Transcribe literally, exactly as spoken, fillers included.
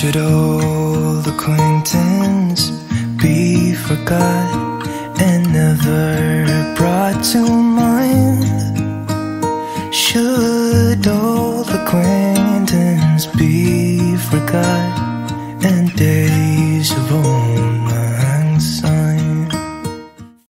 Should old acquaintance be forgot and never brought to mind? Should old acquaintance be forgot and days of old